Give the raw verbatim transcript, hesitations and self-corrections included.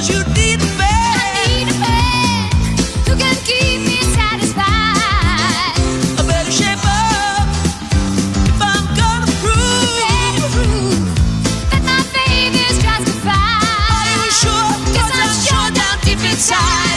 'cause you need a man. I need a man who can keep me satisfied. I better shape up if I'm gonna prove, Better prove that my faith is justified. Are you sure? 'Cause I'm sure down deep inside